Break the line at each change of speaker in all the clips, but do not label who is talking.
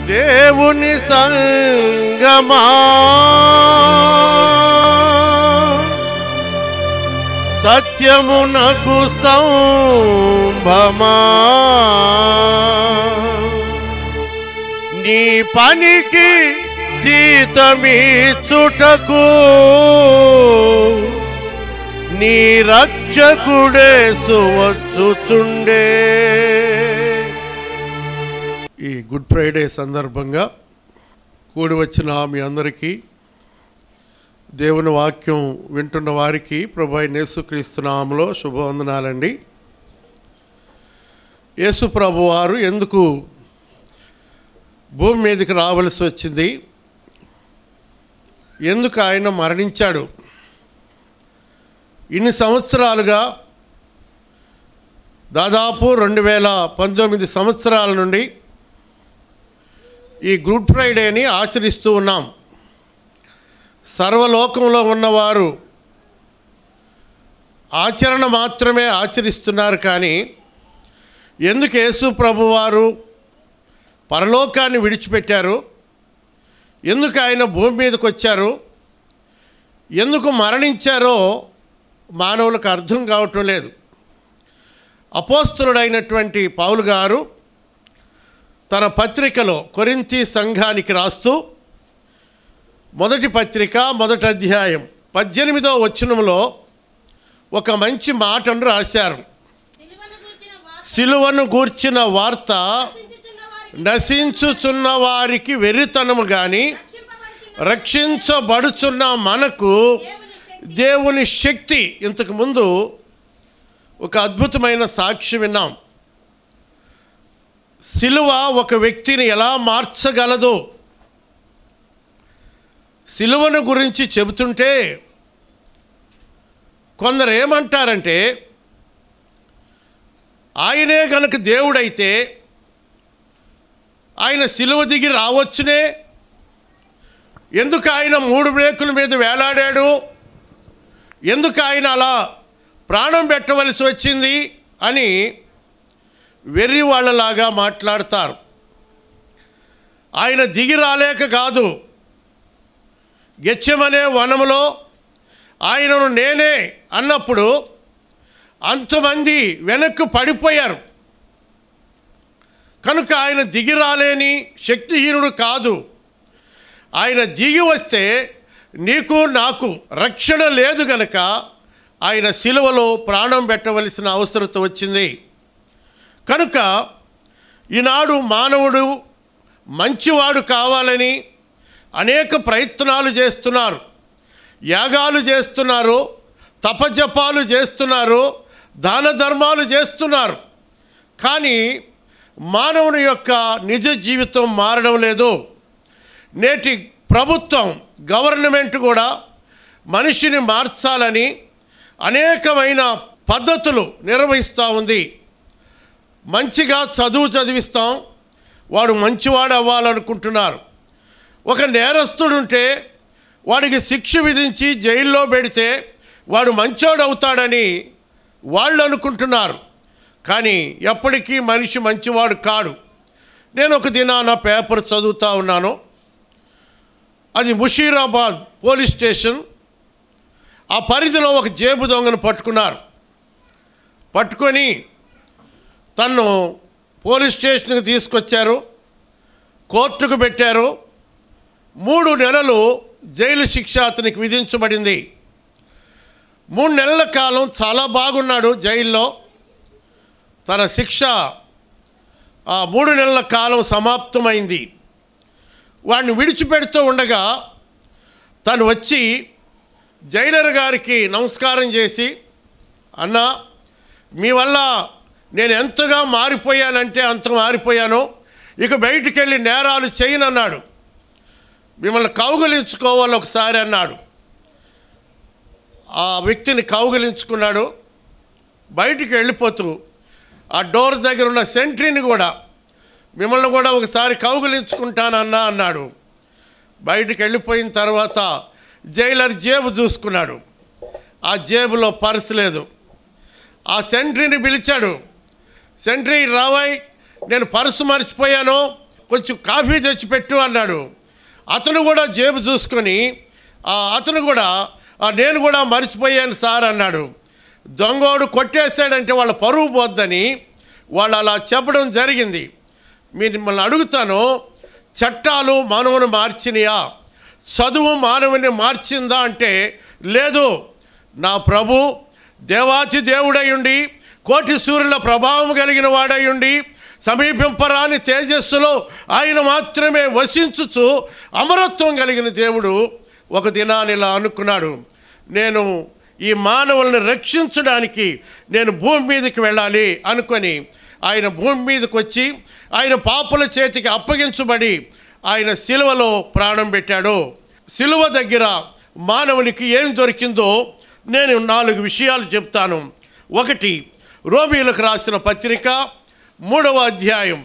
దేవుని సంగమా సత్యమునకు స్తంభమా నీ పనికి జీతమిచ్చుటకు నీ రక్షకుడేసు వచ్చుచుండే. ఈ గుడ్ ఫ్రైడే సందర్భంగా కూడి వచ్చిన మీ అందరికీ, దేవుని వాక్యం వింటున్న వారికి ప్రభు అయిన యేసుక్రీస్తు నామములో శుభవందనాలండి. యేసు ప్రభు వారు ఎందుకు భూమి మీదకి రావలసి వచ్చింది, ఎందుకు ఆయన మరణించాడు, ఇన్ని సంవత్సరాలుగా దాదాపు 2019 సంవత్సరాల నుండి ఈ గుడ్ ఫ్రైడేని ఆచరిస్తూ ఉన్నాం. సర్వలోకంలో ఉన్నవారు ఆచరణ మాత్రమే ఆచరిస్తున్నారు. కానీ ఎందుకు యేసు ప్రభువారు పరలోకాన్ని విడిచిపెట్టారు, ఎందుకు ఆయన భూమి మీదకి వచ్చారు, ఎందుకు మరణించారో మానవులకు అర్థం కావటం లేదు. అపోస్తలుడైనటువంటి పౌలు గారు తన పత్రికలో కొరింథీ సంఘానికి రాస్తూ మొదటి పత్రిక 1వ అధ్యాయం 18వ వచనంలో ఒక మంచి మాటను రాశారు. సిలువను గూర్చిన వార్త నశించుచున్న వారికి వెర్రితనము గాని రక్షించబడుచున్న మనకు దేవుని శక్తి. ఇంతకుముందు ఒక అద్భుతమైన సాక్ష్యం విన్నాం. సిలువ ఒక వ్యక్తిని ఎలా మార్చగలదు. సిలువను గురించి చెబుతుంటే కొందరు ఏమంటారంటే, ఆయనే గనుక దేవుడైతే ఆయన సిలువ దిగి రావచ్చునే, ఎందుకు ఆయన 3 రేకుల మీద వేలాడాడు, ఎందుకు ఆయన అలా ప్రాణం పెట్టవలసి వచ్చింది అని వెర్రి వాళ్ళలాగా మాట్లాడతారు. ఆయన దిగి రాలేక కాదు, గెత్సెమనే వనములో ఆయనను నేనే అన్నప్పుడు అంతమంది వెనక్కు పడిపోయారు. కనుక ఆయన దిగి రాలేని శక్తిహీనుడు కాదు. ఆయన దిగి వస్తే నీకు నాకు రక్షణ లేదు గనక ఆయన సిలువలో ప్రాణం పెట్టవలసిన అవసరత వచ్చింది. కనుక ఈనాడు మానవుడు మంచివాడు కావాలని అనేక ప్రయత్నాలు చేస్తున్నారు, యాగాలు చేస్తున్నారు, తపజపాలు చేస్తున్నారు, దాన ధర్మాలు చేస్తున్నారు. కానీ మానవుని యొక్క నిజ జీవితం మారడం లేదు. నేటి ప్రభుత్వం, గవర్నమెంట్ కూడా మనిషిని మార్చాలని అనేకమైన పద్ధతులు నిర్వహిస్తూ ఉంది. మంచిగా చదువు చదివిస్తాం, వాడు మంచివాడు అవ్వాలనుకుంటున్నారు. ఒక నేరస్తుడుంటే వాడికి శిక్ష విధించి జైల్లో పెడితే వాడు మంచోడు అవుతాడని వాళ్ళు అనుకుంటున్నారు. కానీ ఎప్పటికీ మనిషి మంచివాడు కాడు. నేను ఒక దినాన పేపర్ చదువుతూ ఉన్నాను. అది ముషీరాబాద్ పోలీస్ స్టేషన్. ఆ పరిధిలో ఒక జేబు దొంగను పట్టుకున్నారు. పట్టుకొని తను పోలీస్ స్టేషన్కి తీసుకొచ్చారు, కోర్టుకు పెట్టారు. 3 నెలలు జైలు శిక్ష అతనికి విధించబడింది. 3 నెలల కాలం చాలా బాగున్నాడు జైల్లో. తన శిక్ష ఆ 3 నెలల కాలం సమాప్తమైంది. వాడిని విడిచిపెడుతూ ఉండగా తను వచ్చి జైలర్ గారికి నమస్కారం చేసి, అన్నా, మీ వల్ల నేను ఎంతగా మారిపోయానంటే అంత మారిపోయాను, ఇక బయటికి వెళ్ళి నేరాలు చేయనన్నాడు. మిమ్మల్ని కౌగిలించుకోవాలి ఒకసారి అన్నాడు. ఆ వ్యక్తిని కౌగిలించుకున్నాడు. బయటికి వెళ్ళిపోతూ ఆ డోర్ దగ్గర ఉన్న సెంట్రీని కూడా, మిమ్మల్ని కూడా ఒకసారి కౌగిలించుకుంటానన్నా అన్నాడు. బయటికి వెళ్ళిపోయిన తర్వాత జైలర్ జేబు చూసుకున్నాడు. ఆ జేబులో పర్సు లేదు. ఆ సెంట్రీని పిలిచాడు. సెంట్రీ రావాయ్, నేను పర్సు మర్చిపోయాను, కొంచెం కాఫీ తెచ్చిపెట్టు అన్నాడు. అతను కూడా జేబు చూసుకొని అతను కూడా నేను కూడా మర్చిపోయాను సార్ అన్నాడు. దొంగోడు కొట్టేస్తాడంటే వాళ్ళ పరువు పోద్దని వాళ్ళు అలా చెప్పడం జరిగింది. మిమ్మల్ని అడుగుతాను, చట్టాలు మానవుని మార్చినయా? చదువు మానవుని మార్చిందా అంటే లేదు. నా ప్రభు దేవాతి దేవుడయుండి కోటి సూర్యుల ప్రభావం కలిగిన వాడయుండి సమీపింపరాని తేజస్సులో ఆయన మాత్రమే వసించుచు అమరత్వం కలిగిన దేవుడు ఒక దినాన్ని ఇలా అనుకున్నాడు, నేను ఈ మానవులను రక్షించడానికి నేను భూమి మీదకి వెళ్ళాలి అనుకొని ఆయన భూమి మీదకి వచ్చి ఆయన పాపుల చేతికి అప్పగించబడి ఆయన సిలువలో ప్రాణం పెట్టాడు. సిలువ దగ్గర మానవునికి ఏం దొరికిందో నేను 4 విషయాలు చెప్తాను. 1, రోమీయులకు రాసిన పత్రిక 3వ అధ్యాయం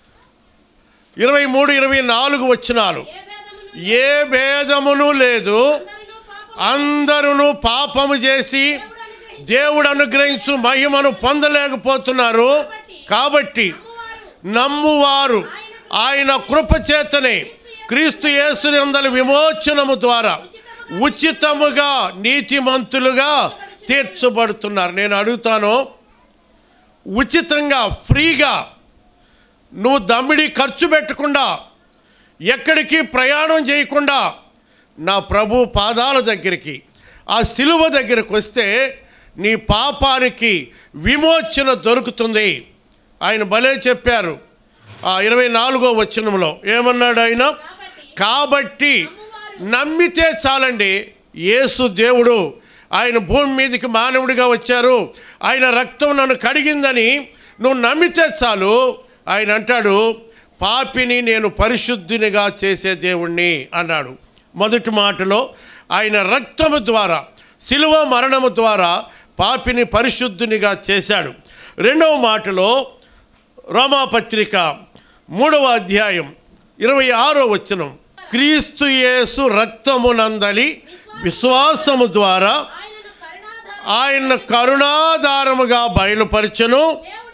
23-24 వచనాలు. ఏ భేదమును లేదు, అందరూ పాపము చేసి దేవుడు అనుగ్రహించు మహిమను పొందలేకపోతున్నారు. కాబట్టి నమ్మువారు ఆయన కృపచేతనే క్రీస్తు యేసునందలి విమోచనము ద్వారా ఉచితముగా నీతిమంతులుగా తీర్చబడుతున్నారు. నేను అడుగుతాను, ఉచితంగా ఫ్రీగా నువ్వు దమ్మిడి ఖర్చు పెట్టకుండా ఎక్కడికి ప్రయాణం చేయకుండా నా ప్రభు పాదాల దగ్గరికి ఆ సిలువ దగ్గరికి వస్తే నీ పాపానికి విమోచన దొరుకుతుంది. ఆయన భలే చెప్పారు. 24వ వచనంలో ఏమన్నాడు ఆయన? కాబట్టి నమ్మితే చాలండి. యేసు దేవుడు ఆయన భూమి మీదకి మానవుడిగా వచ్చారు, ఆయన రక్తం నన్ను కడిగిందని నువ్వు నమ్మితే చాలు. ఆయన అంటాడు, పాపిని నేను పరిశుద్ధినిగా చేసే దేవుణ్ణి అన్నాడు. మొదటి మాటలో ఆయన రక్తము ద్వారా శిలువ మరణము ద్వారా పాపిని పరిశుద్ధునిగా చేశాడు. రెండవ మాటలో రోమాపత్రిక 3వ అధ్యాయం 26వ వచనం, క్రీస్తు యేసు రక్తమునందలి విశ్వాసము ద్వారా ఆయన కరుణాధారముగా బయలుపరచును,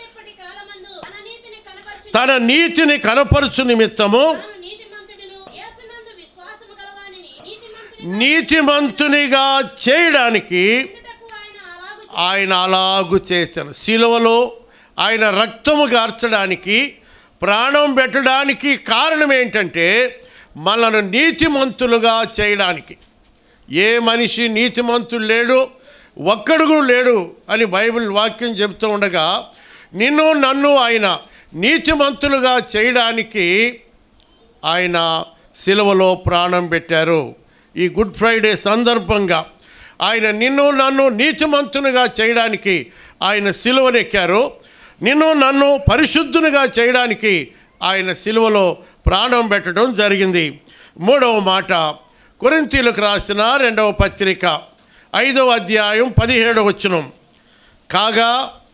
తన నీతిని కనపరచు నిమిత్తము నీతిమంతునిగా చేయడానికి ఆయన అలాగు చేశాను. శిలువలో ఆయన రక్తము గార్చడానికి ప్రాణం పెట్టడానికి కారణం ఏంటంటే మనను నీతిమంతులుగా చేయడానికి. ఏ మనిషి నీతిమంతుడు లేడు, ఒక్కడుగు లేడు అని బైబిల్ వాక్యం చెబుతూ ఉండగా నిన్ను నన్ను ఆయన నీతిమంతులుగా చేయడానికి ఆయన సిలువలో ప్రాణం పెట్టారు. ఈ గుడ్ ఫ్రైడే సందర్భంగా ఆయన నిన్ను నన్ను నీతిమంతునిగా చేయడానికి ఆయన సిలువనెక్కారు. నిన్ను నన్ను పరిశుద్ధునిగా చేయడానికి ఆయన సిలువలో ప్రాణం పెట్టడం జరిగింది. 3వ మాట కొరింథీయులకు రాసిన 2వ పత్రిక 5వ అధ్యాయం 17వ వచనం, కాగా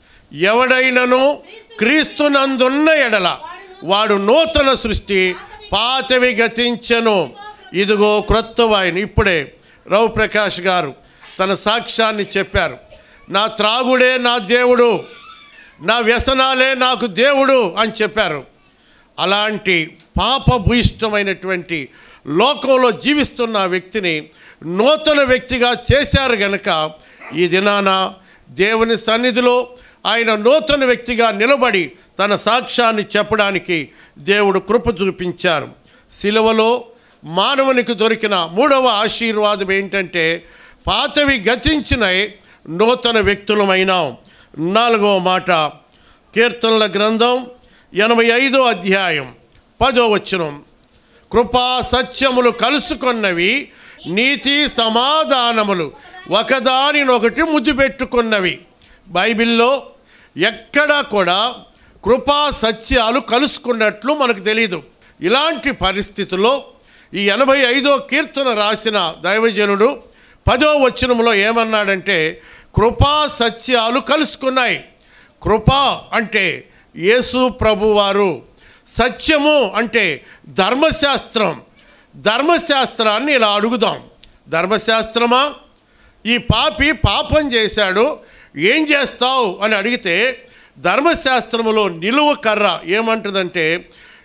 ఎవడైనను క్రీస్తునందున్న ఎడల వాడు నూతన సృష్టి, పాతవి గతించెను, ఇదిగో క్రొత్తవాయను. ఇప్పుడే రవిప్రకాష్ గారు తన సాక్ష్యాన్ని చెప్పారు. నా త్రాగుడే నా దేవుడు, నా వ్యసనాలే నాకు దేవుడు అని చెప్పారు. అలాంటి పాపభూయిష్టమైనటువంటి లోకంలో జీవిస్తున్న వ్యక్తిని నూతన వ్యక్తిగా చేశారు గనక ఈ దినాన దేవుని సన్నిధిలో ఆయన నూతన వ్యక్తిగా నిలబడి తన సాక్ష్యాన్ని చెప్పడానికి దేవుడు కృప చూపించారు. సిలువలో మానవునికి దొరికిన 3వ ఆశీర్వాదం ఏంటంటే పాతవి గతించినై నూతన వ్యక్తులమైనాం. 4వ మాట కీర్తనల గ్రంథం 85వ అధ్యాయం 10వ వచనం, కృపా సత్యములు కలుసుకొన్నవి, నీతి సమాధానములు ఒకదానినొకటి ముద్దు పెట్టుకున్నవి. బైబిల్లో ఎక్కడా కూడా కృపా సత్యాలు కలుసుకున్నట్లు మనకు తెలీదు. ఇలాంటి పరిస్థితుల్లో ఈ 85వ కీర్తన రాసిన దైవజనుడు 10వ వచనంలో ఏమన్నాడంటే కృపా సత్యాలు కలుసుకున్నాయి. కృప అంటే యేసు ప్రభువారు, సత్యము అంటే ధర్మశాస్త్రం. ధర్మశాస్త్రాన్ని ఇలా అడుగుదాం, ధర్మశాస్త్రమా, ఈ పాపి పాపం చేశాడు, ఏం చేస్తావు అని అడిగితే ధర్మశాస్త్రములో నిలువ కర్ర ఏమంటుందంటే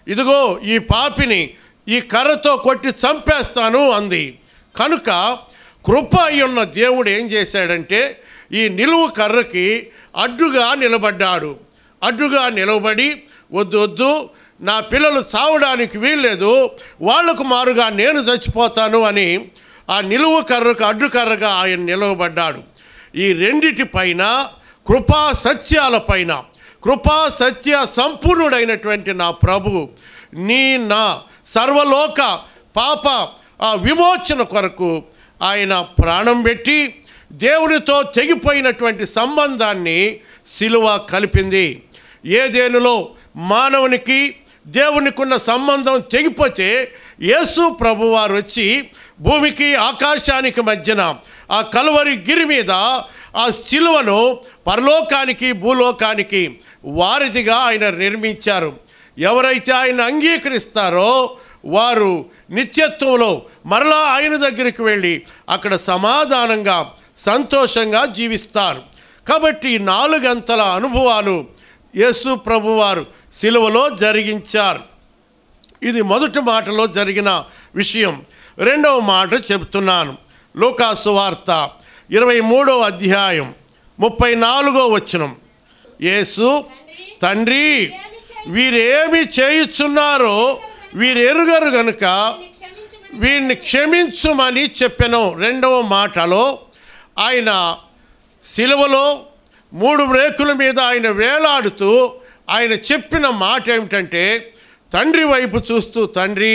ఇదిగో ఈ పాపిని ఈ కర్రతో కొట్టి చంపేస్తాను అంది. కనుక కృప అయ్యున్న దేవుడు ఏం చేశాడంటే ఈ నిలువు కర్రకి అడ్డుగా నిలబడ్డాడు. అడ్డుగా నిలబడి వద్దు వద్దు, నా పిల్లలు చావడానికి వీల్లేదు, వాళ్లకు మారుగా నేను చచ్చిపోతాను అని ఆ నిలువు కర్రకు అడ్డు కర్రగా ఆయన నిలవబడ్డాడు. ఈ రెండిటి పైన కృపా సత్యాలపైన కృపా సత్య సంపూర్ణుడైనటువంటి నా ప్రభు నా సర్వలోక పాప విమోచన కొరకు ఆయన ప్రాణం పెట్టి దేవునితో తెగిపోయినటువంటి సంబంధాన్ని సిలువ కలిపింది. ఏదేనులో మానవునికి దేవునికి ఉన్న సంబంధం తెగిపోతే యేసు ప్రభువారు వచ్చి భూమికి ఆకాశానికి మధ్యన ఆ కల్వరి గిరి మీద ఆ సిలువను పరలోకానికి భూలోకానికి వారధిగా ఆయన నిర్మించారు. ఎవరైతే ఆయన అంగీకరిస్తారో వారు నిత్యత్వంలో మరలా ఆయన దగ్గరికి వెళ్ళి అక్కడ సమాధానంగా సంతోషంగా జీవిస్తారు. కాబట్టి 4 గంటల అనుభవాలు యేసు ప్రభువారు సిలువలో జరిగించారు. ఇది మొదటి మాటలో జరిగిన విషయం. రెండవ మాట చెబుతున్నాను. లూకా సువార్త 23వ అధ్యాయం 34వ వచనం. యేసు, తండ్రి వీరేమి చేయుచున్నారో వీరెరుగరు గనుక వీరిని క్షమించుమని చెప్పెను. రెండవ మాటలో ఆయన సిలువలో 3 రేకుల మీద ఆయన వేలాడుతూ ఆయన చెప్పిన మాట ఏమిటంటే తండ్రి వైపు చూస్తూ, తండ్రి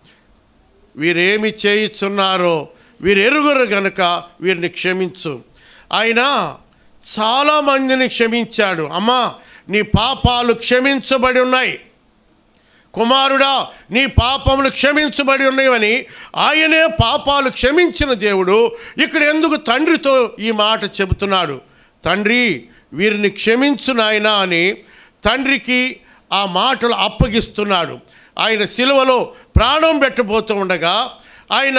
వీరేమి చేయుచున్నారో వీరెరుగరు గనుక వీరిని క్షమించు. ఆయన చాలామందిని క్షమించాడు. అమ్మా, నీ పాపాలు క్షమించబడి ఉన్నాయి, కుమారుడా నీ పాపములు క్షమించబడి ఉన్నాయని ఆయనే పాపాలు క్షమించిన దేవుడు ఇక్కడ ఎందుకు తండ్రితో ఈ మాట చెబుతున్నాడు? తండ్రి వీరిని క్షమించు నాయనా అని తండ్రికి ఆ మాటలు అప్పగిస్తున్నాడు. ఆయన సిలువలో ప్రాణం పెట్టబోతూ ఉండగా ఆయన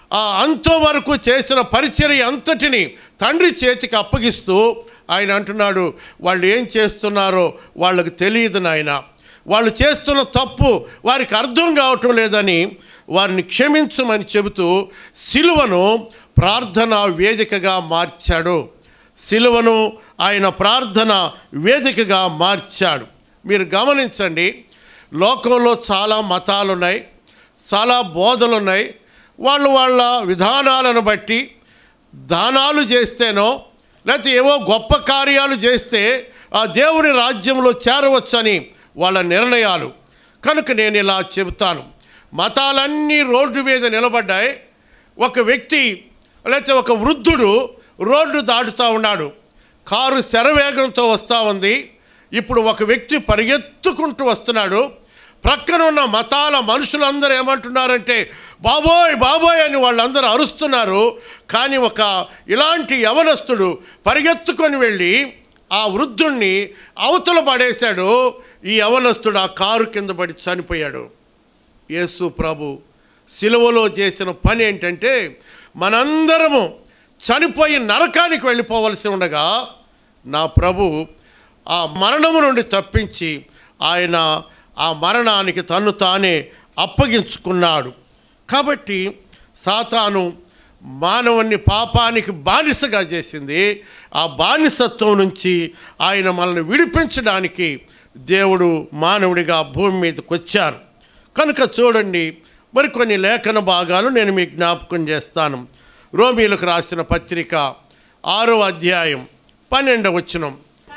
అంతవరకు చేసిన పరిచర్య అంతటిని తండ్రి చేతికి అప్పగిస్తూ ఆయన అంటున్నాడు, వాళ్ళు ఏం చేస్తున్నారో వాళ్ళకు తెలియదు నాయన, వాళ్ళు చేస్తున్న తప్పు వారికి అర్థం కావటం లేదని వారిని క్షమించమని చెబుతూ సిలువను ప్రార్థన వేదికగా మార్చాడు. సిలువను ఆయన ప్రార్థన వేదికగా మార్చాడు. మీరు గమనించండి, లోకంలో చాలా మతాలు ఉన్నాయి, చాలా బోధలు ఉన్నాయి. వాళ్ళ విధానాలను బట్టి దానాలు చేస్తేనో లేకపోతే ఏవో గొప్ప కార్యాలు చేస్తే ఆ దేవుని రాజ్యంలో చేరవచ్చని వాళ్ళ నిర్ణయాలు. కనుక నేను ఇలా చెబుతాను, మతాలన్నీ రోడ్డు మీద నిలబడ్డాయి. ఒక వ్యక్తి లేకపోతే ఒక వృద్ధుడు రోడ్డు దాటుతూ ఉన్నాడు, కారు శరవేగంతో వస్తూ ఉంది. ఇప్పుడు ఒక వ్యక్తి పరిగెత్తుకుంటూ వస్తున్నాడు. ప్రక్కన ఉన్న మతాల మనుషులందరూ ఏమంటున్నారంటే బాబోయ్ బాబోయ్ అని వాళ్ళందరూ అరుస్తున్నారు. కానీ ఇలాంటి యవనస్తుడు పరిగెత్తుకొని వెళ్ళి ఆ వృద్ధుణ్ణి అవతల పడేశాడు. ఈ యవనస్తుడు ఆ కారు కింద పడి చనిపోయాడు. యేసు ప్రభు సిలువలో చేసిన పని ఏంటంటే మనందరము చనిపోయి నరకానికి వెళ్ళిపోవలసి ఉండగా నా ప్రభు ఆ మరణము నుండి తప్పించి ఆయన ఆ మరణానికి తన్ను తానే అప్పగించుకున్నాడు. కాబట్టి సాతాను మానవుని పాపానికి బానిసగా చేసింది. ఆ బానిసత్వం నుంచి ఆయన మనల్ని విడిపించడానికి దేవుడు మానవుడిగా భూమి మీదకి వచ్చారు. కనుక చూడండి, మరికొన్ని లేఖన భాగాలు నేను మీకు జ్ఞాపకం చేస్తాను. రోమీలకు రాసిన పత్రిక 6వ అధ్యాయం 12వ వచనం.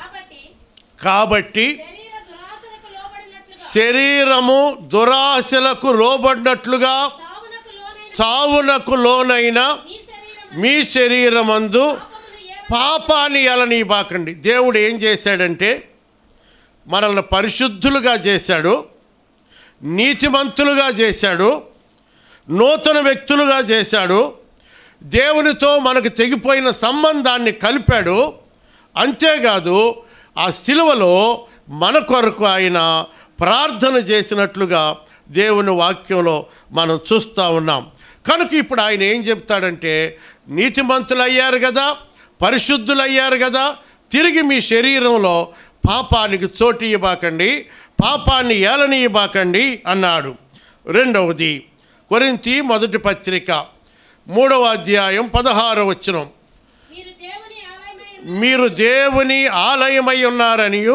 కాబట్టి శరీరము దురాశలకు లోబడినట్లుగా చావునకు లోనైన మీ శరీరమందు పాపాన్ని ఎలనీయబాకండి. దేవుడు ఏం చేశాడంటే మనల్ని పరిశుద్ధులుగా చేశాడు, నీతిమంతులుగా చేశాడు, నూతన వ్యక్తులుగా చేశాడు, దేవునితో మనకు తెగిపోయిన సంబంధాన్ని కలిపాడు. అంతేకాదు ఆ సిలువలో మన కొరకు ఆయన ప్రార్థన చేసినట్లుగా దేవుని వాక్యంలో మనం చూస్తూ ఉన్నాం. కనుక ఇప్పుడు ఆయన ఏం చెప్తాడంటే నీతిమంతులు అయ్యారు కదా, పరిశుద్ధులు అయ్యారు కదా, తిరిగి మీ శరీరంలో పాపానికి చోటు ఇవ్వకండి, పాపాన్ని ఏలనీయబాకండి అన్నాడు. రెండవది కొరింథీ మొదటి పత్రిక 3వ అధ్యాయం 16వ వచనం, మీరు దేవుని ఆలయమై ఉన్నారనియు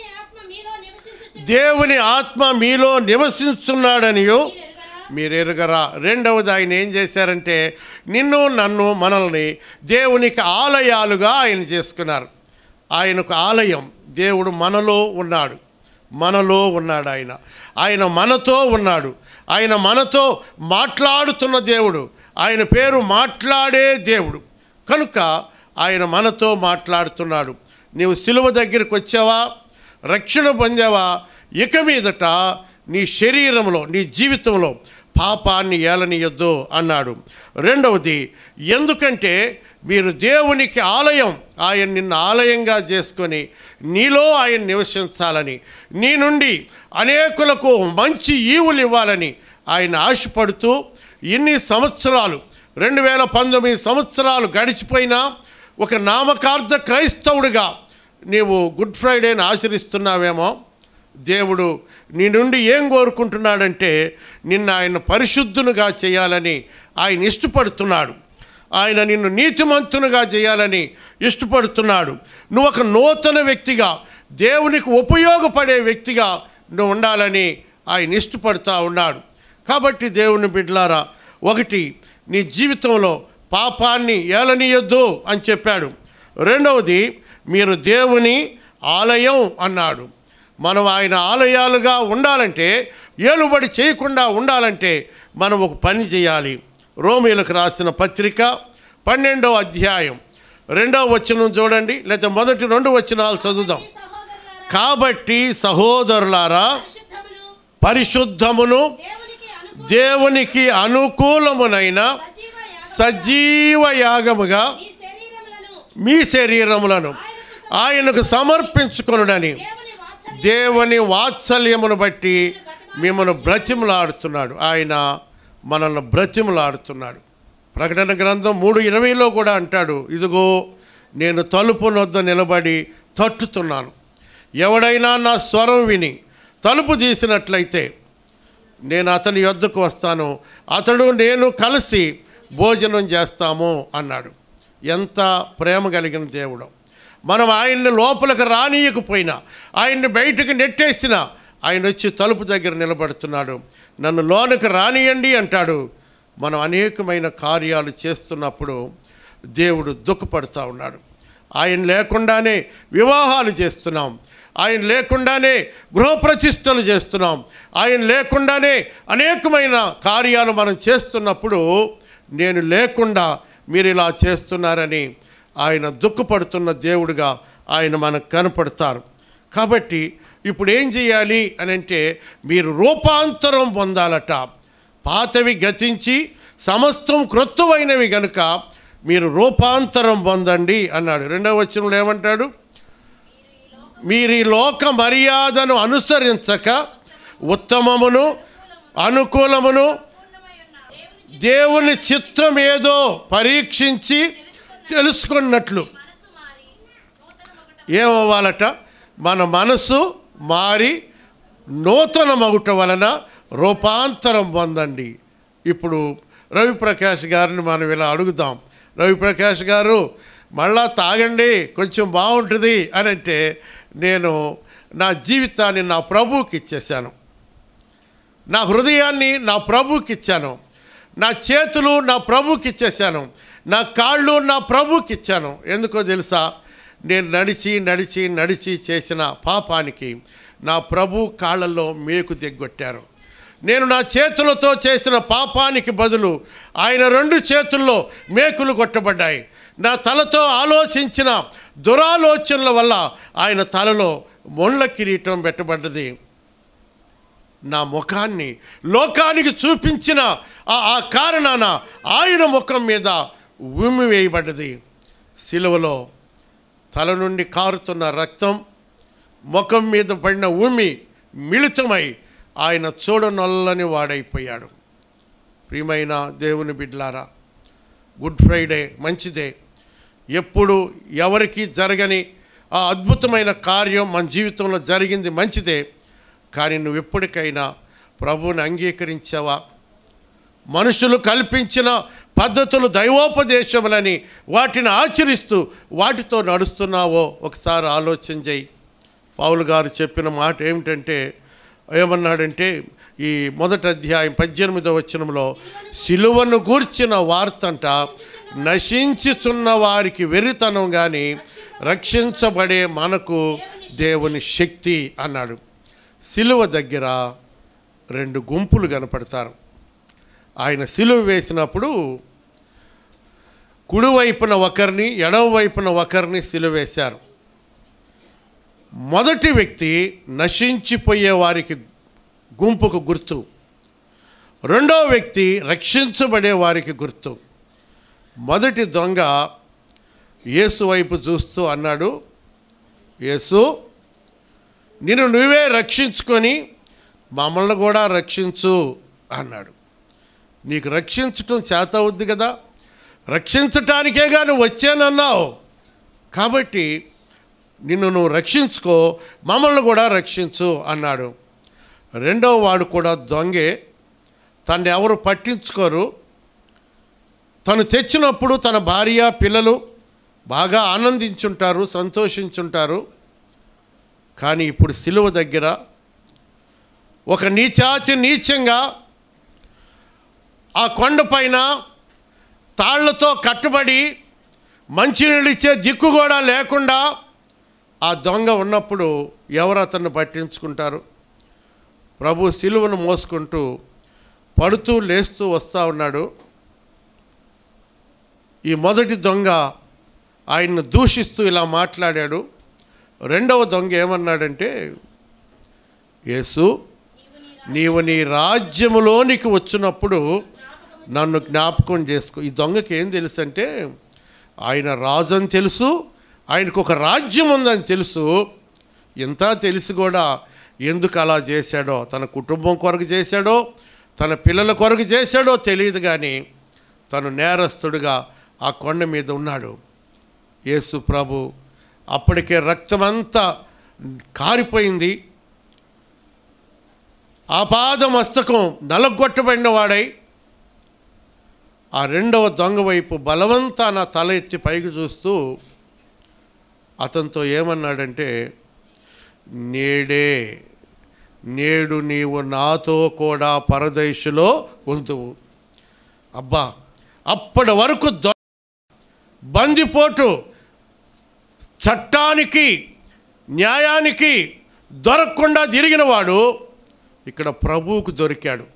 దేవుని ఆత్మ మీలో నివసిస్తున్నాడనియు మీరు ఎరుగరా. రెండవది ఆయన ఏం చేశారంటే నిన్ను నన్ను మనల్ని దేవునికి ఆలయాలుగా ఆయన చేసుకున్నారు. ఆయనకు ఆలయం, దేవుడు మనలో ఉన్నాడు, మనలో ఉన్నాడు. ఆయన మనతో ఉన్నాడు, ఆయన మనతో మాట్లాడుతున్న దేవుడు, ఆయన పేరు మాట్లాడే దేవుడు కనుక ఆయన మనతో మాట్లాడుతున్నాడు. నీవు సిలువ దగ్గరికి వచ్చావా, రక్షణ పొందావా, ఇక మీదట నీ శరీరంలో నీ జీవితంలో పాపాన్ని ఏలనీయొద్దు అన్నాడు. రెండవది ఎందుకంటే మీరు దేవునికి ఆలయం, ఆయన నిన్ను ఆలయంగా చేసుకొని నీలో ఆయన నివసించాలని, నీ నుండి అనేకులకు మంచి ఈవులు ఇవ్వాలని ఆయన ఆశపడుతూ ఇన్ని సంవత్సరాలు 2019 సంవత్సరాలు గడిచిపోయినా ఒక నామకార్థ క్రైస్తవుడిగా నీవు గుడ్ ఫ్రైడేని ఆచరిస్తున్నావేమో. దేవుడు నీ నుండి ఏం కోరుకుంటున్నాడంటే నిన్ను ఆయన పరిశుద్ధునిగా చేయాలని ఆయన ఇష్టపడుతున్నాడు. ఆయన నిన్ను నీతిమంతునిగా చేయాలని ఇష్టపడుతున్నాడు. నువ్వు ఒక నూతన వ్యక్తిగా, దేవునికి ఉపయోగపడే వ్యక్తిగా నువ్వు ఉండాలని ఆయన ఇష్టపడుతూ ఉన్నాడు. కాబట్టి దేవుని బిడ్డలారా, ఒకటి నీ జీవితంలో పాపాన్ని ఏలనీయొద్దు అని చెప్పాడు. రెండవది మీరు దేవుని ఆలయం అన్నాడు. మనం ఆయన ఆలయాలుగా ఉండాలంటే, ఏలుబడి చేయకుండా ఉండాలంటే మనం ఒక పని చేయాలి. రోమీయులకు రాసిన పత్రిక 12వ అధ్యాయం 2వ వచనం చూడండి, లేదా మొదటి 2 వచనాలు చదువుదాం. కాబట్టి సహోదరులారా, పరిశుద్ధమును దేవునికి అనుకూలమునైన సజీవ యాగముగా మీ శరీరములను ఆయనకు సమర్పించుకొనుడని దేవుని వాత్సల్యమును బట్టి మిమ్మల్ని బ్రతిమలాడుతున్నాడు. ఆయన మనల్ని బ్రతిమలాడుతున్నాడు. ప్రకటన గ్రంథం 3:20లో కూడా అంటాడు, ఇదిగో నేను తలుపు నొద్ద నిలబడి తట్టుతున్నాను. ఎవడైనా నా స్వరం విని తలుపు తీసినట్లయితే నేను అతని యొద్దకు వస్తాను, అతడు నేను కలిసి భోజనం చేస్తాము అన్నాడు. ఎంత ప్రేమ కలిగిన దేవుడు. మనం ఆయన్ని లోపలికి రానియకపోయినా, ఆయన్ని బయటకు నెట్టేసినా ఆయన వచ్చి తలుపు దగ్గర నిలబడుతున్నాడు. నన్ను లోనికి రానియండి అంటాడు. మనం అనేకమైన కార్యాలు చేస్తున్నప్పుడు దేవుడు దుఃఖపడుతూ ఉన్నాడు. ఆయన లేకుండానే వివాహాలు చేస్తున్నాం, ఆయన లేకుండానే గృహప్రతిష్టలు చేస్తున్నాం, ఆయన లేకుండానే అనేకమైన కార్యాలు మనం చేస్తున్నప్పుడు నేను లేకుండా మీరు ఇలా చేస్తున్నారని ఆయన దుఃఖపడుతున్న దేవుడిగా ఆయన మనకు కనపడతారు. కాబట్టి ఇప్పుడు ఏం చేయాలి అని అంటే మీరు రూపాంతరం పొందాలట. పాతవి గతించి సమస్తం క్రొత్తవైనవి గనుక మీరు రూపాంతరం పొందండి అన్నాడు. 2వ వచనంలో ఏమంటాడు? మీరు ఈ లోక మర్యాదను అనుసరించక ఉత్తమమును అనుకూలమును దేవుని చిత్తం ఏదో పరీక్షించి తెలుసుకున్నట్లు ఏమవ్వాలట? మన మనసు మారి నూతన మగుట వలన రూపాంతరం పొందండి. ఇప్పుడు రవిప్రకాష్ గారిని మనం ఇలా అడుగుదాం, రవిప్రకాష్ గారు మళ్ళా తాగండి కొంచెం బాగుంటుంది అని అంటే, నేను నా జీవితాన్ని నా ప్రభువుకి ఇచ్చేసాను, నా హృదయాన్ని నా ప్రభువుకి ఇచ్చాను, నా చేతులు నా ప్రభువుకి ఇచ్చేసాను, నా కాళ్ళు నా ప్రభువుకి ఇచ్చాను. ఎందుకో తెలుసా? నేను నడిచి నడిచి నడిచి చేసిన పాపానికి నా ప్రభు కాళ్ళల్లో మేకు దిగ్గొట్టారు. నేను నా చేతులతో చేసిన పాపానికి బదులు ఆయన 2 చేతుల్లో మేకులు కొట్టబడ్డాయి. నా తలతో ఆలోచించిన దురాలోచనల వల్ల ఆయన తలలో ముళ్ళ కిరీటం పెట్టబడ్డది. నా ముఖాన్ని లోకానికి చూపించిన ఆ కారణాన ఆయన ముఖం మీద ఉమ్మి వేయబడ్డది. సిలువలో తల నుండి కారుతున్న రక్తం, ముఖం మీద పడిన ఉమ్మి మిళితమై ఆయన చూడనొల్లని వాడైపోయాడు. ప్రియమైన దేవుని బిడ్డలారా, గుడ్ ఫ్రైడే మంచిదే. ఎప్పుడు ఎవరికి జరగని ఆ అద్భుతమైన కార్యం మన జీవితంలో జరిగింది మంచిదే. కానీ నువ్వు ఎప్పటికైనా ప్రభువుని అంగీకరించావా? మనుషులు కల్పించిన పద్ధతులు దైవోపదేశములని వాటిని ఆచరిస్తూ వాటితో నడుస్తున్నావో ఒకసారి ఆలోచన చేయి. పౌలు గారు చెప్పిన మాట ఏమిటంటే, ఏమన్నాడంటే ఈ 1వ అధ్యాయం 18వ వచనంలో, సిలువను గూర్చిన వార్తంట నశించుచున్న వారికి వెర్రితనం కానీ రక్షించబడే మనకు దేవుని శక్తి అన్నాడు. సిలువ దగ్గర 2 గుంపులు కనపడతారు. ఆయన సిలువ వేసినప్పుడు కుడివైపున ఒకరిని, ఎడమ వైపున ఒకరిని సిలువ వేశారు. మొదటి వ్యక్తి నశించిపోయే వారికి గుంపుకు గుర్తు, రెండవ వ్యక్తి రక్షించబడే వారికి గుర్తు. మొదటి దొంగ యేసు వైపు చూస్తూ అన్నాడు, యేసు, నిన్ను నువ్వే రక్షించుకొని మమ్మల్ని కూడా రక్షించు అన్నాడు. నీకు రక్షించటం చేత అవుద్ది కదా, రక్షించటానికేగా నువ్వు వచ్చానన్నావు, కాబట్టి నిన్ను నువ్వు రక్షించుకో, మమ్మల్ని కూడా రక్షించు అన్నాడు. రెండవ వాడు కూడా దొంగే, తను ఎవరు పట్టించుకోరు. తను తెచ్చినప్పుడు తన భార్య పిల్లలు బాగా ఆనందించుంటారు, సంతోషించుంటారు. కానీ ఇప్పుడు సిలువ దగ్గర ఒక నీచాతి నీచంగా ఆ కొండపైన తాళ్లతో కట్టుబడి మంచినీళ్ళు ఇచ్చే దిక్కు కూడా లేకుండా ఆ దొంగ ఉన్నప్పుడు ఎవరు అతన్ని పట్టించుకుంటారు? ప్రభు సిలువను మోసుకుంటూ పడుతూ లేస్తూ వస్తూ ఉన్నాడు. ఈ మొదటి దొంగ ఆయన్ను దూషిస్తూ ఇలా మాట్లాడాడు. రెండవ దొంగ ఏమన్నాడంటే, యేసు, నీవు నీ రాజ్యములోనికి వచ్చినప్పుడు నన్ను జ్ఞాపకం చేసుకో. ఈ దొంగకి ఏం తెలుసు అంటే, ఆయన రాజు అని తెలుసు, ఆయనకు ఒక రాజ్యం ఉందని తెలుసు. ఇంత తెలిసి కూడా ఎందుకు అలా చేశాడో, తన కుటుంబం కొరకు చేశాడో తన పిల్లల కొరకు చేశాడో తెలియదు, కానీ తను నేరస్తుడిగా ఆ కొండ మీద ఉన్నాడు. యేసు ప్రభు అప్పటికే రక్తమంతా కారిపోయింది, ఆపాద మస్తకం నలగొట్టబడిన వాడై ఆ రెండవ దొంగ వైపు బలవంతాన తల ఎత్తి పైకి చూస్తూ అతనితో ఏమన్నాడంటే, నేడు నీవు నాతో కూడా పరదేశులో ఉందువు. అబ్బా, అప్పటి వరకు బందిపోటు, చట్టానికి న్యాయానికి దొరకకుండా తిరిగిన వాడు ఇక్కడ ప్రభువుకు దొరికాడు.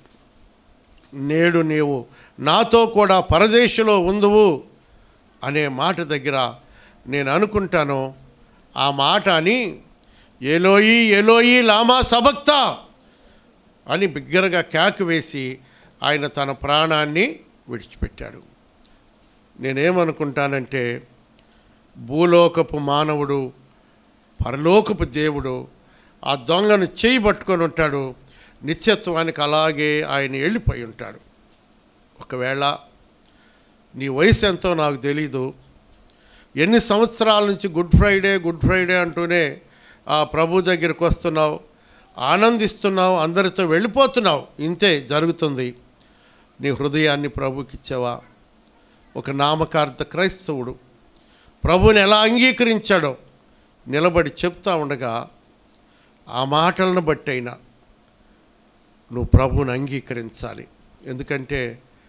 నేడు నీవు నాతో కూడా పరదేశులో ఉందువు అనే మాట దగ్గర నేను అనుకుంటాను, ఆ మాట అని ఎలోయి ఎలోయి లామా సబక్తా అని బిగ్గరగా కేక వేసి ఆయన తన ప్రాణాన్ని విడిచిపెట్టాడు. నేనేమనుకుంటానంటే, భూలోకపు మానవుడు, పరలోకపు దేవుడు ఆ దొంగను చేయి పట్టుకొని ఉంటాడు. నిత్యత్వానికి అలాగే ఆయన వెళ్ళిపోయి ఉంటాడు. ఒకవేళ నీ వయసు ఎంతో నాకు తెలీదు, ఎన్ని సంవత్సరాల నుంచి గుడ్ ఫ్రైడే అంటూనే ఆ ప్రభు దగ్గరికి వస్తున్నావు, ఆనందిస్తున్నావు, అందరితో వెళ్ళిపోతున్నావు. ఇంతే జరుగుతుంది. నీ హృదయాన్ని ప్రభుకి ఇచ్చావా? ఒక నామకార్థ క్రైస్తవుడు ప్రభుని ఎలా అంగీకరించాడో నిలబడి చెప్తా ఉండగా ఆ మాటలను బట్టి అయినా నువ్వు ప్రభుని అంగీకరించాలి. ఎందుకంటే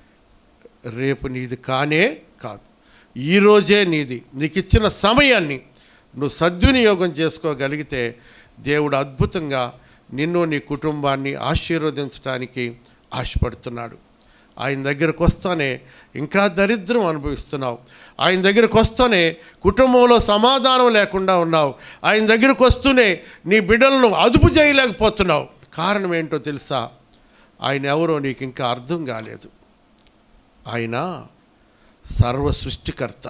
రేపు నీది కానే కాదు, ఈరోజే నీది. నీకు ఇచ్చిన సమయాన్ని నువ్వు సద్వినియోగం చేసుకోగలిగితే దేవుడు అద్భుతంగా నిన్ను నీ కుటుంబాన్ని ఆశీర్వదించడానికి ఆశపడుతున్నాడు. ఆయన దగ్గరకు వస్తానే ఇంకా దరిద్రం అనుభవిస్తున్నావు, ఆయన దగ్గరకు వస్తూనే కుటుంబంలో సమాధానం లేకుండా ఉన్నావు, ఆయన దగ్గరకు వస్తూనే నీ బిడ్డలను అదుపు చేయలేకపోతున్నావు. కారణం ఏంటో తెలుసా? ఆయన ఎవరో నీకు ఇంకా అర్థం కాలేదు. ఆయన సర్వ సృష్టికర్త,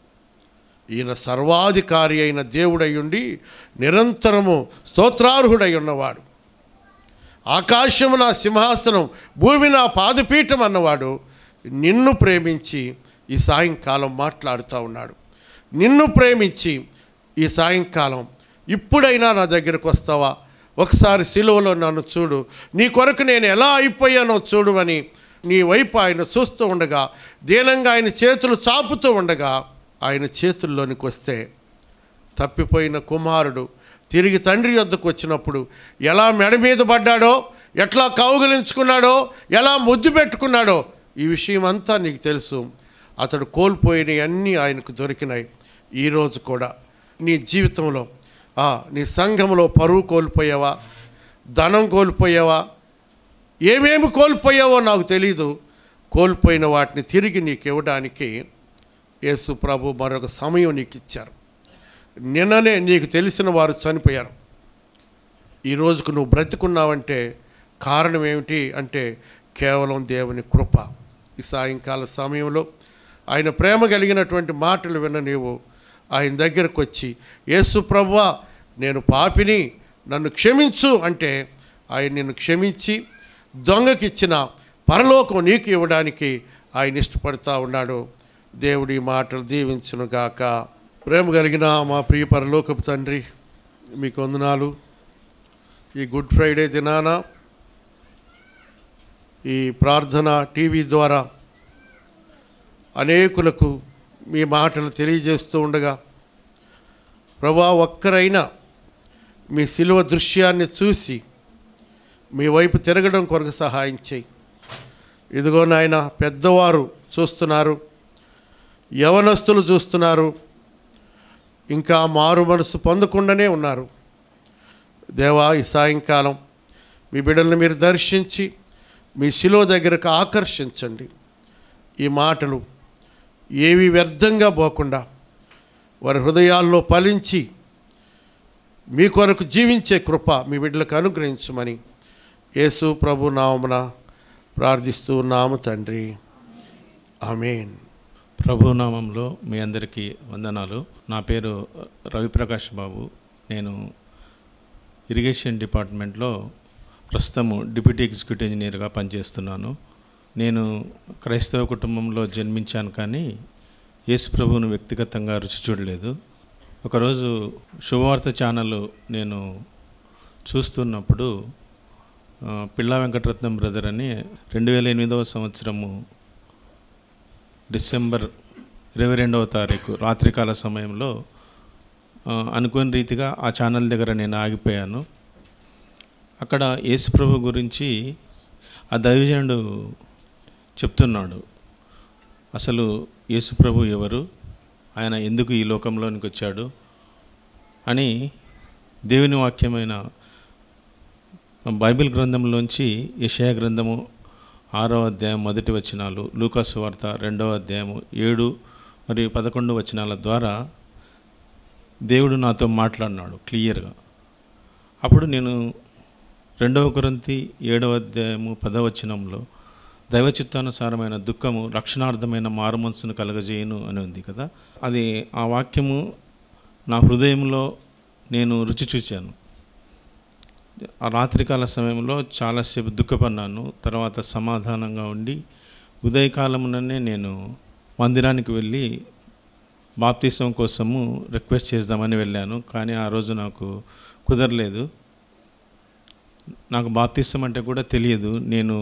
ఈయన సర్వాధికారి అయిన దేవుడై ఉండి నిరంతరము స్తోత్రార్హుడై ఉన్నవాడు. ఆకాశము నా సింహాసనం, భూమి నా పాదపీఠం అన్నవాడు నిన్ను ప్రేమించి ఈ సాయంకాలం మాట్లాడుతూ ఉన్నాడు. నిన్ను ప్రేమించి ఈ సాయంకాలం ఇప్పుడైనా నా దగ్గరకు వస్తావా? ఒకసారి సిలువలో నన్ను చూడు, నీ కొరకు నేను ఎలా అయిపోయానో చూడు అని నీ వైపు ఆయన చూస్తూ ఉండగా, దీనంగా ఆయన చేతులు చాపుతూ ఉండగా ఆయన చేతుల్లోనికి వస్తే తప్పిపోయిన కుమారుడు తిరిగి తండ్రి వద్దకు వచ్చినప్పుడు ఎలా మెడ మీద పడ్డాడో, ఎట్లా కౌగిలించుకున్నాడో, ఎలా ముద్దు పెట్టుకున్నాడో ఈ విషయం అంతా నీకు తెలుసు. అతడు కోల్పోయినవి అన్నీ ఆయనకు దొరికినాయి. ఈరోజు కూడా నీ జీవితంలో నీ సంఘంలో పరువు కోల్పోయావా, ధనం కోల్పోయావా, ఏమేమి కోల్పోయావో నాకు తెలీదు. కోల్పోయిన వాటిని తిరిగి నీకు ఇవ్వడానికి యేసు ప్రభు మరొక సమయం నీకు ఇచ్చారు. నిన్ననే నీకు తెలిసిన వారు చనిపోయారు. ఈ రోజుకు నువ్వు బ్రతికున్నావంటే కారణం ఏమిటి అంటే కేవలం దేవుని కృప. ఈ సాయంకాల సమయంలో ఆయన ప్రేమ కలిగినటువంటి మాటలు విన్న నీవు ఆయన దగ్గరకు వచ్చి, యేసు ప్రభువా నేను పాపిని, నన్ను క్షమించు అంటే ఆయన నిన్ను క్షమించి దొంగకిచ్చిన పరలోకం నీకు ఇవ్వడానికి ఆయన ఇష్టపడుతూ ఉన్నాడు. దేవుడి మాటలు దీవించునుగాక. ప్రేమ కలిగిన మా ప్రియ పరలోకపు తండ్రి, మీకు వందనాలు. ఈ గుడ్ ఫ్రైడే దినాన ఈ ప్రార్థన టీవీ ద్వారా అనేకులకు మీ మాటలు తెలియజేస్తూ ఉండగా, ప్రభువా ఒక్కరైనా మీ సిలువ దృశ్యాన్ని చూసి మీ వైపు తిరగడం కొరకు సహాయం చేయి. ఇదిగో నాయన, పెద్దవారు చూస్తున్నారు, యవనస్తులు చూస్తున్నారు, ఇంకా మారు మనసు పొందకుండానే ఉన్నారు. దేవా, ఈ సాయంకాలం మీ బిడ్డలను మీరు దర్శించి మీ శిలువ దగ్గరకు ఆకర్షించండి. ఈ మాటలు ఏవి వ్యర్థంగా పోకుండా వారి హృదయాల్లో ఫలించి మీ కొరకు జీవించే కృప మీ బిడ్డలకు అనుగ్రహించమని యేసు ప్రభు నామమున ప్రార్థిస్తూ ఉన్నాము తండ్రి, ఆమేన్.
ప్రభు నామంలో మీ అందరికీ వందనాలు. నా పేరు రవిప్రకాష్ బాబు. నేను ఇరిగేషన్ డిపార్ట్మెంట్లో ప్రస్తుతము డిప్యూటీ ఎగ్జిక్యూటివ్ ఇంజనీర్గా పనిచేస్తున్నాను. నేను క్రైస్తవ కుటుంబంలో జన్మించాను, కానీ యేసు ప్రభువును వ్యక్తిగతంగా రుచి చూడలేదు. ఒకరోజు శుభవార్త ఛానల్ నేను చూస్తున్నప్పుడు పిల్లా వెంకటరత్నం బ్రదర్ అని 2008వ సంవత్సరము డిసెంబర్ 22వ తారీఖు రాత్రికాల సమయంలో అనుకోని రీతిగా ఆ ఛానల్ దగ్గర నేను ఆగిపోయాను. అక్కడ యేసు ప్రభు గురించి ఆ దైవజనుడు చెప్తున్నాడు. అసలు యేసు ప్రభు ఎవరు, ఆయన ఎందుకు ఈ లోకంలోనికి వచ్చాడు అని దేవుని వాక్యమైన బైబిల్ గ్రంథంలోంచి యెషయా గ్రంథము 6వ అధ్యాయం 1 వచనాలు, లూకా సువార్త 2వ అధ్యాయము 7 మరియు 11 వచనాల ద్వారా దేవుడు నాతో మాట్లాడినాడు క్లియర్గా. అప్పుడు నేను 2 కొరింథీ 7వ అధ్యాయము 10వ వచనంలో దైవ చిత్తానుసారమైన దుఃఖము రక్షణార్థమైన మారుమనసును కలగజేయును అని ఉంది కదా. అది ఆ వాక్యము నా హృదయంలో నేను రుచి చూశాను. ఆ రాత్రికాల సమయంలో చాలాసేపు దుఃఖపడినాను. తర్వాత సమాధానంగా ఉండి ఉదయకాలముననే నేను మందిరానికి వెళ్ళి బాప్తిసం కోసము రిక్వెస్ట్ చేద్దామని వెళ్ళాను. కానీ ఆ రోజు నాకు కుదరలేదు. నాకు బాప్తిసం అంటే కూడా తెలియదు. నేను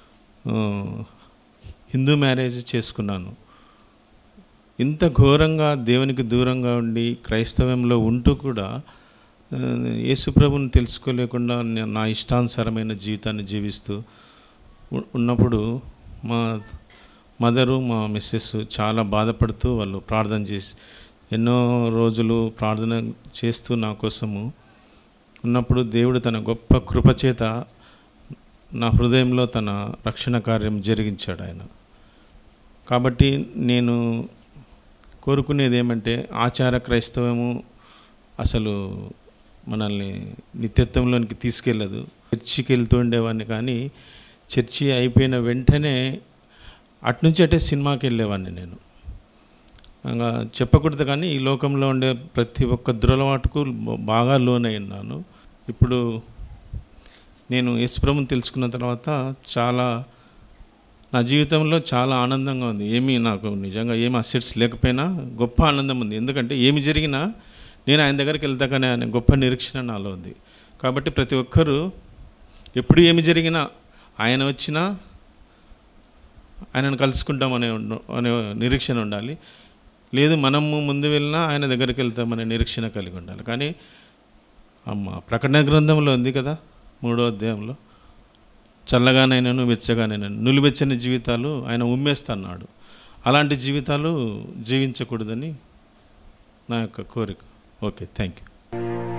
హిందూ మ్యారేజ్ చేసుకున్నాను. ఇంత ఘోరంగా దేవునికి దూరంగా ఉండి క్రైస్తవంలో ఉంటూ కూడా యేసుప్రభుని తెలుసుకోలేకుండా నా ఇష్టానుసారమైన జీవితాన్ని జీవిస్తూ ఉన్నప్పుడు మా మదరు మా మిస్సెస్ చాలా బాధపడుతూ వాళ్ళు ప్రార్థన చేసి ఎన్నో రోజులు ప్రార్థన చేస్తూ నా కోసము ఉన్నప్పుడు దేవుడు తన గొప్ప కృపచేత నా హృదయంలో తన రక్షణ కార్యం జరిగించాడు ఆయన. కాబట్టి నేను కోరుకునేది ఏమంటే, ఆచార క్రైస్తవము అసలు మనల్ని నిత్యత్వంలోనికి తీసుకెళ్ళదు. చర్చికి వెళ్తూ ఉండేవాడిని, కానీ చర్చి అయిపోయిన వెంటనే అటునుంచి అటే సినిమాకి వెళ్ళేవాడిని. నేను ఇంకా చెప్పకూడదు, కానీ ఈ లోకంలో ఉండే ప్రతి ఒక్క దురలవాటుకు బాగా లోనై ఉన్నాను. ఇప్పుడు నేను యేసుప్రభుని తెలుసుకున్న తర్వాత చాలా నా జీవితంలో చాలా ఆనందంగా ఉంది. నాకు నిజంగా ఏమి అసెట్స్ లేకపోయినా గొప్ప ఆనందం ఉంది. ఎందుకంటే ఏమి జరిగినా నేను ఆయన దగ్గరికి వెళ్తాకనే అనే గొప్ప నిరీక్షణ నాలో ఉంది. కాబట్టి ప్రతి ఒక్కరూ ఎప్పుడు ఏమి జరిగినా ఆయన వచ్చినా ఆయనను కలుసుకుంటామనే అనే నిరీక్షణ ఉండాలి. లేదు మనము ముందు వెళ్ళినా ఆయన దగ్గరికి వెళ్తామనే నిరీక్షణ కలిగి ఉండాలి. కానీ ప్రకటన గ్రంథంలో ఉంది కదా 3వ అధ్యాయంలో, చల్లగానైనాను వెచ్చగానైనాను నులివెచ్చని జీవితాలు ఆయన ఉమ్మేస్తున్నాడు. అలాంటి జీవితాలు జీవించకూడదని నా యొక్క కోరిక. Okay, thank you.